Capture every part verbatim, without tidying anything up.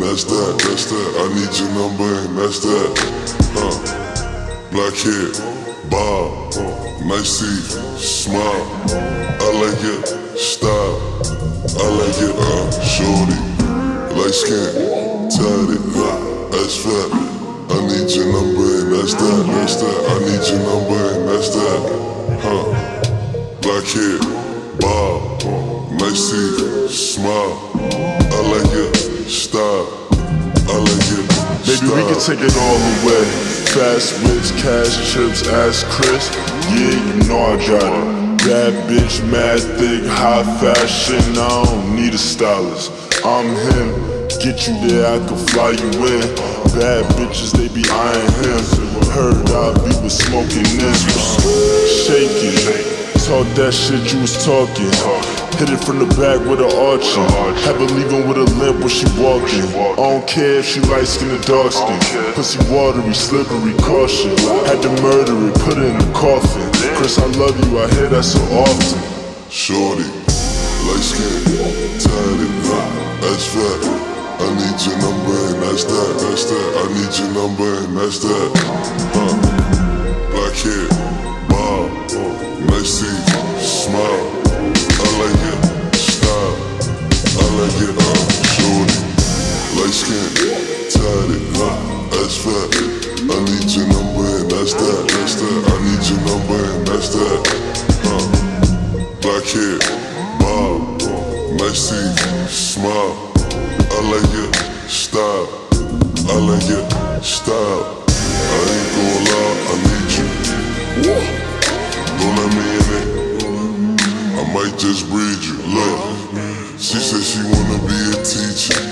that's that, that's that. I need your number and that's that. Huh. Black hair, bob, nice teeth, smile. I like it, style. I like it, uh, shorty. Light skin, tatted, uh, that's fat. I need your number and that's that, that's that. I need your number and that's that. Huh. Black hair, bob, nice teeth, smile. I like it, style. I like it, baby, style. we can take it all away. Fast whips, cash trips, ask Chris. Yeah, you know I got it. Bad bitch, mad thick, high fashion. I don't need a stylist. I'm him. Get you there, I can fly you in. Bad bitches, they be eyeing him. Heard I be with smoking this. Shake it. Talk that shit you was talking. Hit it from the back with an arching. Have her leaving with a limp when she walking. I don't care if she light skin or dark skin. Pussy watery, slippery, caution. Had to murder it, put it in a coffin. Chris, I love you, I hear that so often. Shorty, light skin, tatted, that's fat. I need your number and that's that, that's that. I need your number and that's that. Huh. Black hair, bob, nice teeth, smile. I like it, style. I like it, uh, shorty. Light skin, tatted, that's fat. I need your number and that's that, that's that. I need your number and that's that. Huh. Black hair, bob, nice teeth, smile. I like it, style. I like it, style. I ain't gon' lie, I need you. Don't let me in it. I might just breed you. Look, she said she wanna be a teacher.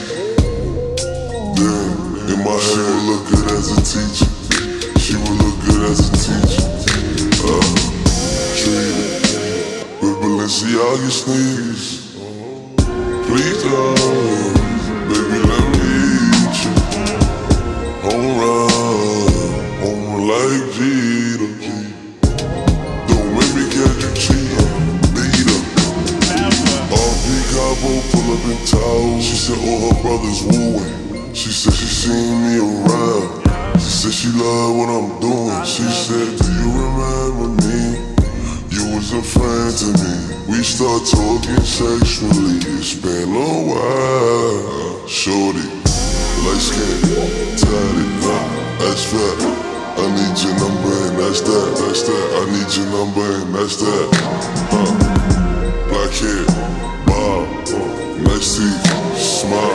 Damn, in my head would look good as a teacher. She would look good as a teacher. Uh, treat it with Balenciaga sneakers. Please don't. Baby, let me eat you. Home run, home like Jeter. Don't make me catch you cheating, beat her. Off the Cabo, pull up in towels. She said all her brothers wooing. She said she seen me around. She said she love what I'm doing. She said, do you remember me? You was a friend to me. We start talking sexually. It's been a while. Shorty, light skin, tatted, that's fat. I need your number and that's that, that's that. I need your number and that's that. Huh. Black hair, bob, nice teeth, smile.